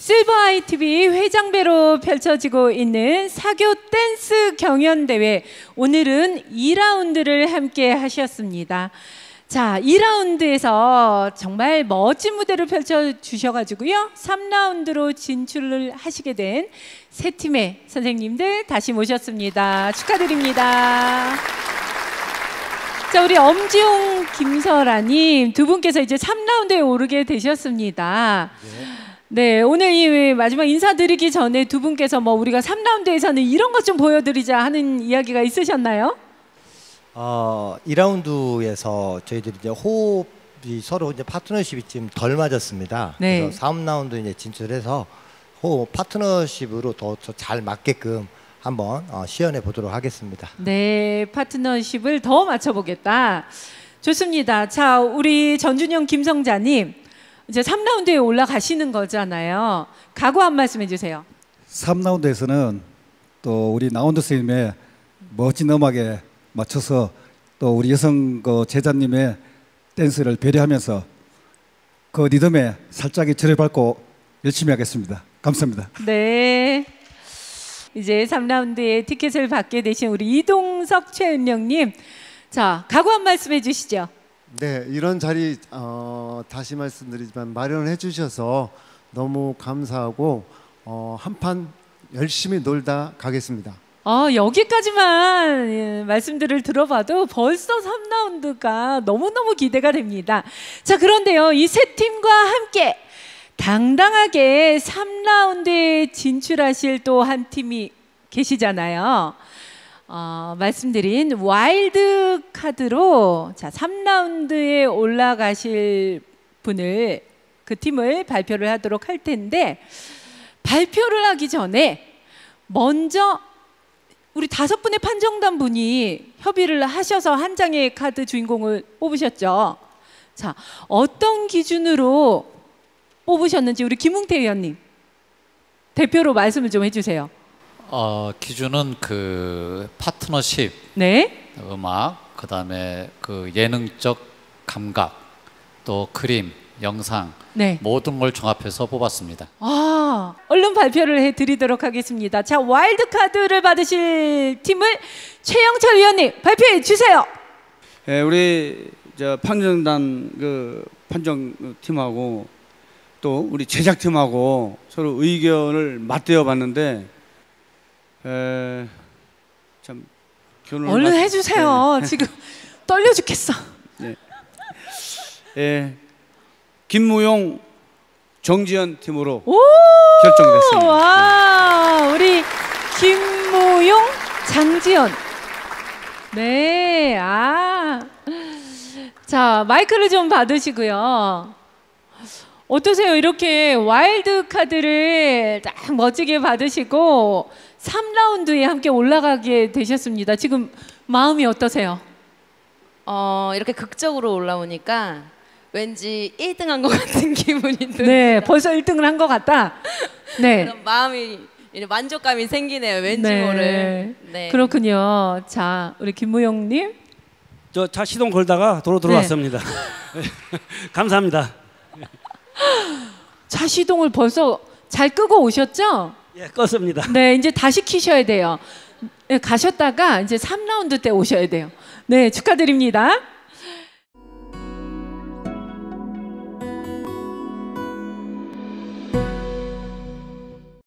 실버 ITV 회장배로 펼쳐지고 있는 사교 댄스 경연대회, 오늘은 2라운드를 함께 하셨습니다. 자, 2라운드에서 정말 멋진 무대를 펼쳐주셔가지고요, 3라운드로 진출을 하시게 된 세 팀의 선생님들 다시 모셨습니다. 축하드립니다. 자, 우리 엄지용, 김설아님 두 분께서 이제 3라운드에 오르게 되셨습니다. 네, 오늘 이 마지막 인사드리기 전에 두 분께서 우리가 3라운드에서는 이런 것 좀 보여드리자 하는 이야기가 있으셨나요? 2라운드에서 저희들이 이제 호흡이 서로 이제 파트너십이 좀 덜 맞았습니다. 네. 그래서 3라운드 이제 진출해서 호흡 파트너십으로 더 잘 맞게끔 한번 시연해 보도록 하겠습니다. 네, 파트너십을 더 맞춰보겠다. 좋습니다. 자, 우리 전준영, 김성자님 이제 3라운드에 올라가시는 거잖아요. 각오 한 말씀 해주세요. 3라운드에서는 또 우리 나온드 선생님의 멋진 음악에 맞춰서 또 우리 여성 제자님의 댄스를 배려하면서 그 리듬에 살짝이 절을 밟고 열심히 하겠습니다. 감사합니다. 네. 이제 3라운드에 티켓을 받게 되신 우리 이동석, 최은영님, 자, 각오 한 말씀 해주시죠. 네, 이런 자리 다시 말씀드리지만 마련해 주셔서 너무 감사하고 한판 열심히 놀다 가겠습니다. 여기까지만 말씀들을 들어봐도 벌써 3라운드가 너무너무 기대가 됩니다. 자, 그런데요, 이 세 팀과 함께 당당하게 3라운드에 진출하실 또 한 팀이 계시잖아요. 말씀드린 와일드 카드로 자 3라운드에 올라가실 분을, 그 팀을 발표를 하도록 할 텐데, 발표를 하기 전에 먼저 우리 5분의 판정단 분이 협의를 하셔서 한 장의 카드 주인공을 뽑으셨죠. 자, 어떤 기준으로 뽑으셨는지 우리 김웅태 의원님 대표로 말씀을 좀 해주세요. 기준은 그 파트너십, 네, 음악, 그다음에 그 예능적 감각, 또 그림, 영상, 네, 모든 걸 종합해서 뽑았습니다. 얼른 발표를 해드리도록 하겠습니다. 자, 와일드 카드를 받으실 팀을 최영철 의원님 발표해 주세요. 네, 우리 판정단 판정팀하고 또 우리 제작팀하고 서로 의견을 맞대어 봤는데 참 얼른 해주세요. 네. 지금 떨려 죽겠어. 네. 김무용, 정지현 팀으로 결정됐습니다. 와, 우리 김무용, 장지현. 네, 자, 마이크를 좀 받으시고요. 어떠세요? 이렇게 와일드 카드를 딱 멋지게 받으시고 3라운드에 함께 올라가게 되셨습니다. 지금 마음이 어떠세요? 이렇게 극적으로 올라오니까 왠지 1등한 것 같은 기분이 듭니다. 네, 벌써 1등을 한 것 같다. 네. 그런 마음이, 만족감이 생기네요. 왠지 네. 모를. 네. 그렇군요. 자, 우리 김무용님. 저 차 시동 걸다가 도로 들어왔습니다. 네. 감사합니다. 차 시동을 벌써 잘 끄고 오셨죠? 예, 껐습니다. 네, 이제 다시 키셔야 돼요. 네, 가셨다가 이제 3라운드 때 오셔야 돼요. 네, 축하드립니다.